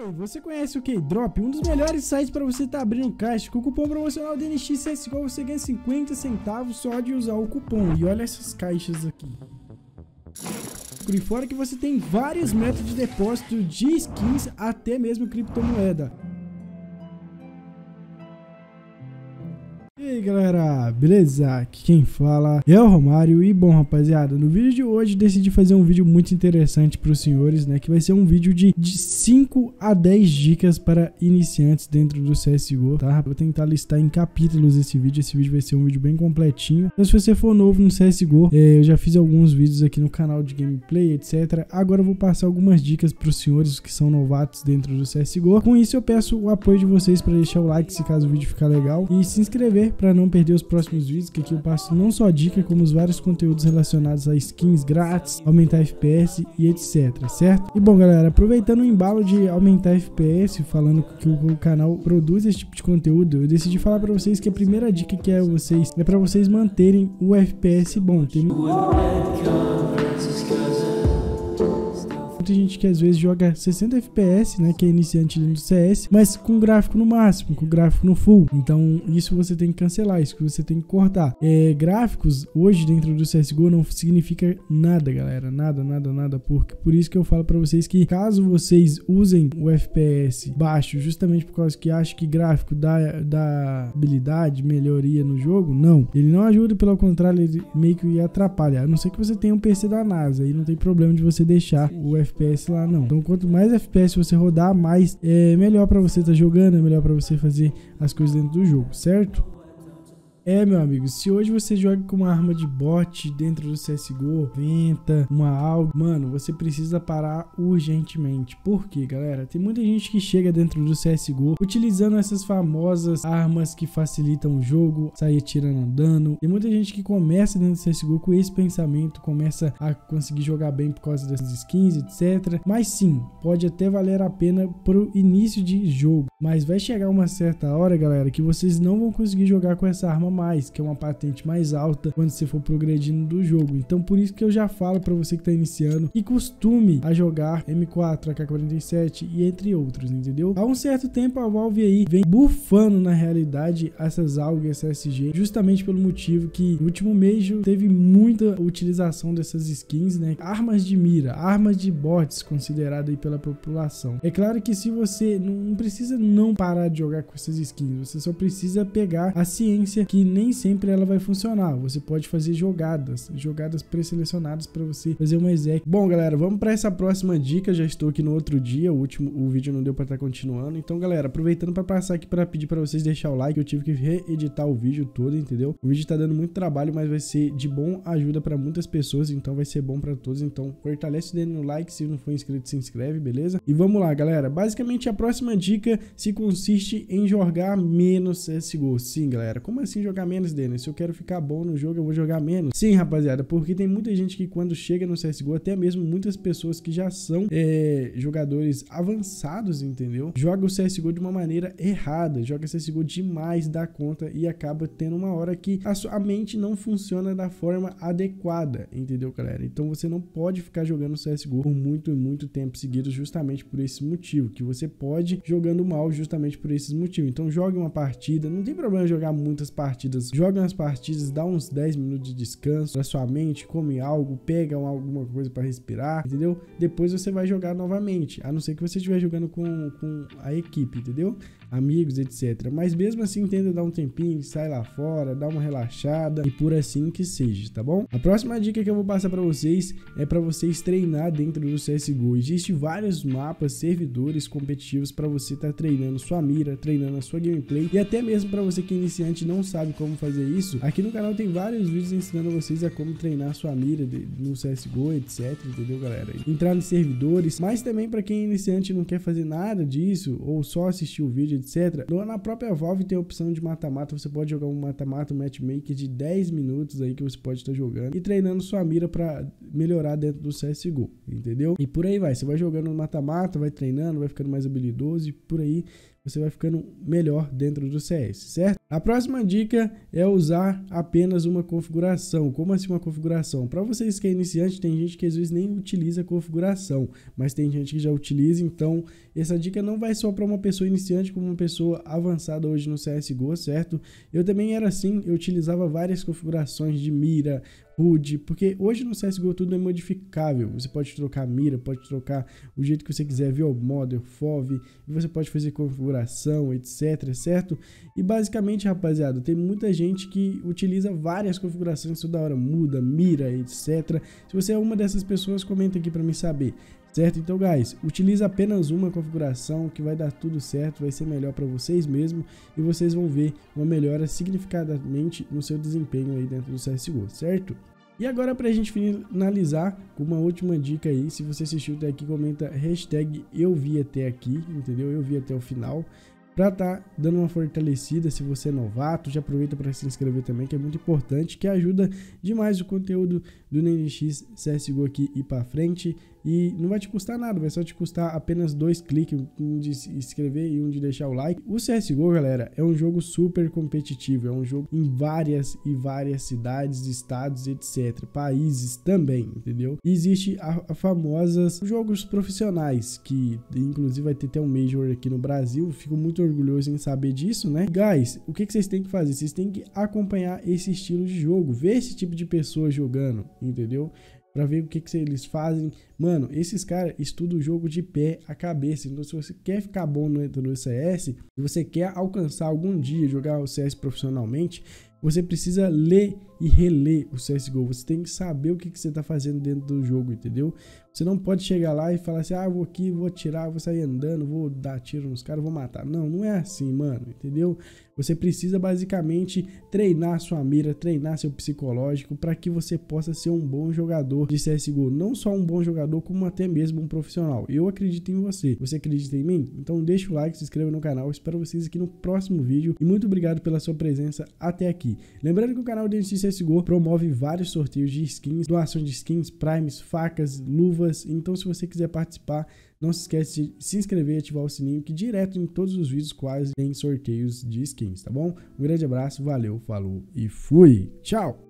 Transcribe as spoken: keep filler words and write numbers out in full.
aí, você conhece o Keydrop? Um dos melhores sites para você estar tá abrindo caixa. Com o cupom promocional D N X C S G O você ganha cinquenta centavos só de usar o cupom. E olha essas caixas aqui. Por fora que você tem vários métodos de depósito de skins, até mesmo criptomoeda. E aí galera, beleza? Aqui quem fala é o Romário. E bom rapaziada, no vídeo de hoje decidi fazer um vídeo muito interessante para os senhores, né? Que vai ser um vídeo de, de cinco a dez dicas para iniciantes dentro do C S G O, tá? Vou tentar listar em capítulos esse vídeo, esse vídeo vai ser um vídeo bem completinho. Então se você for novo no C S G O, é, eu já fiz alguns vídeos aqui no canal de gameplay, etcétera. Agora eu vou passar algumas dicas para os senhores que são novatos dentro do C S G O. Com isso eu peço o apoio de vocês para deixar o like se caso o vídeo ficar legal e se inscrever para não perder os próximos vídeos, que aqui eu passo não só dica, como os vários conteúdos relacionados a skins grátis, aumentar F P S e etc, certo? E bom galera, aproveitando o embalo de aumentar F P S, falando que o, o canal produz esse tipo de conteúdo, eu decidi falar para vocês que a primeira dica que é vocês é para vocês manterem o F P S bom. Tem muita gente que às vezes joga sessenta F P S, né, que é iniciante do C S, mas com gráfico no máximo, com gráfico no full. Então isso você tem que cancelar, isso que você tem que cortar. É, gráficos hoje dentro do C S G O não significa nada, galera, nada, nada, nada, porque por isso que eu falo para vocês que caso vocês usem o F P S baixo, justamente por causa que acham que gráfico dá, dá habilidade, melhoria no jogo, não, ele não ajuda, pelo contrário, ele meio que atrapalha, a não ser que você tenha um P C da NASA, aí não tem problema de você deixar o F P S lá não. Então quanto mais F P S você rodar, mais é melhor para você estar tá jogando, é melhor para você fazer as coisas dentro do jogo, certo? É, meu amigo, se hoje você joga com uma arma de bot dentro do C S G O, venta, uma algo, mano, você precisa parar urgentemente. Por quê, galera? Tem muita gente que chega dentro do C S G O utilizando essas famosas armas que facilitam o jogo, sair tirando dano. Tem muita gente que começa dentro do C S G O com esse pensamento, começa a conseguir jogar bem por causa dessas skins, etcétera. Mas sim, pode até valer a pena pro início de jogo. Mas vai chegar uma certa hora, galera, que vocês não vão conseguir jogar com essa arma mais, que é uma patente mais alta quando você for progredindo do jogo. Então por isso que eu já falo para você que tá iniciando que costume a jogar M quatro, A K quarenta e sete e entre outros, entendeu? Há um certo tempo a Valve aí vem bufando na realidade essas algas S S G, justamente pelo motivo que no último mês teve muita utilização dessas skins, né? Armas de mira, armas de bots considerado aí pela população. É claro que se você não precisa não parar de jogar com essas skins, você só precisa pegar a ciência que nem sempre ela vai funcionar. Você pode fazer jogadas, jogadas pré-selecionadas para você fazer uma exec. Bom, galera, vamos para essa próxima dica. Já estou aqui no outro dia, o último, o vídeo não deu para estar continuando. Então, galera, aproveitando para passar aqui para pedir para vocês deixar o like, eu tive que reeditar o vídeo todo, entendeu? O vídeo tá dando muito trabalho, mas vai ser de bom ajuda para muitas pessoas, então vai ser bom para todos. Então, fortalece o dedo no like, se não for inscrito, se inscreve, beleza? E vamos lá, galera. Basicamente, a próxima dica se consiste em jogar menos C S G O. Sim, galera. Como assim jogar menos, Denis? Se eu quero ficar bom no jogo, eu vou jogar menos? Sim, rapaziada, porque tem muita gente que quando chega no C S G O, até mesmo muitas pessoas que já são é, jogadores avançados, entendeu? Joga o C S G O de uma maneira errada, joga C S G O demais da conta e acaba tendo uma hora que a sua mente não funciona da forma adequada, entendeu, galera? Então você não pode ficar jogando C S G O por muito e muito tempo seguido justamente por esse motivo, que você pode jogando mal justamente por esses motivos. Então jogue uma partida, não tem problema jogar muitas partidas, joga umas partidas, dá uns dez minutos de descanso pra sua mente, come algo, pega alguma coisa para respirar, entendeu? Depois você vai jogar novamente, a não ser que você estiver jogando com, com a equipe, entendeu? Amigos, etcétera. Mas mesmo assim, tenta dar um tempinho, sai lá fora, dá uma relaxada e por assim que seja, tá bom? A próxima dica que eu vou passar para vocês é para vocês treinar dentro do C S G O. Existem vários mapas, servidores competitivos para você estar tá treinando sua mira, treinando a sua gameplay e até mesmo para você que é iniciante e não sabe como fazer isso. Aqui no canal tem vários vídeos ensinando vocês a como treinar sua mira de, no C S G O, etcétera. Entendeu, galera? Entrar nos servidores, mas também para quem é iniciante e não quer fazer nada disso ou só assistir o vídeo, etcétera. Na própria Valve tem a opção de mata-mata, você pode jogar um mata-mata, um matchmaker de dez minutos aí que você pode estar jogando e treinando sua mira para melhorar dentro do C S G O, entendeu? E por aí vai, você vai jogando no mata-mata, vai treinando, vai ficando mais habilidoso e por aí você vai ficando melhor dentro do C S, certo? A próxima dica é usar apenas uma configuração. Como assim uma configuração? Para vocês que é iniciante, tem gente que às vezes nem utiliza a configuração, mas tem gente que já utiliza, então essa dica não vai só para uma pessoa iniciante, como uma pessoa avançada hoje no C S G O, certo? Eu também era assim, eu utilizava várias configurações de mira, H U D, porque hoje no C S G O tudo é modificável. Você pode trocar mira, pode trocar o jeito que você quiser, via model, F O V, e você pode fazer configuração, etc, certo? E basicamente, rapaziada, tem muita gente que utiliza várias configurações toda hora, muda, mira, etc. Se você é uma dessas pessoas, comenta aqui para mim saber. Certo? Então, guys, utiliza apenas uma configuração que vai dar tudo certo, vai ser melhor para vocês mesmo e vocês vão ver uma melhora significativamente no seu desempenho aí dentro do C S G O, certo? E agora, pra gente finalizar com uma última dica aí, se você assistiu até aqui, comenta hashtag eu vi até aqui, entendeu? Eu vi até o final. Pra tá dando uma fortalecida, se você é novato, já aproveita para se inscrever também, que é muito importante, que ajuda demais o conteúdo do N N X C S G O aqui ir para frente. E não vai te custar nada, vai só te custar apenas dois cliques, um de se inscrever e um de deixar o like. O C S G O, galera, é um jogo super competitivo, é um jogo em várias e várias cidades, estados, etcétera. Países também, entendeu? E existe a, a famosas jogos profissionais, que inclusive vai ter até um Major aqui no Brasil. Fico muito orgulhoso em saber disso, né? Guys, o que, que vocês têm que fazer? Vocês têm que acompanhar esse estilo de jogo, ver esse tipo de pessoa jogando, entendeu? Pra ver o que, que eles fazem. Mano, esses caras estudam o jogo de pé a cabeça. Então, se você quer ficar bom no, no C S, e você quer alcançar algum dia jogar o C S profissionalmente, você precisa ler e reler o C S G O. Você tem que saber o que, que você tá fazendo dentro do jogo, entendeu? Você não pode chegar lá e falar assim, ah, vou aqui, vou atirar, vou sair andando, vou dar tiro nos caras, vou matar. Não, não é assim, mano, entendeu? Você precisa basicamente treinar sua mira, treinar seu psicológico para que você possa ser um bom jogador de C S G O. Não só um bom jogador, como até mesmo um profissional. Eu acredito em você. Você acredita em mim? Então deixa o like, se inscreva no canal. Eu espero vocês aqui no próximo vídeo. E muito obrigado pela sua presença até aqui. Lembrando que o canal D N X C S G O promove vários sorteios de skins, doação de skins, primes, facas, luvas. Então se você quiser participar, não se esquece de se inscrever e ativar o sininho, que direto em todos os vídeos quase tem sorteios de skins, tá bom? Um grande abraço, valeu, falou e fui! Tchau!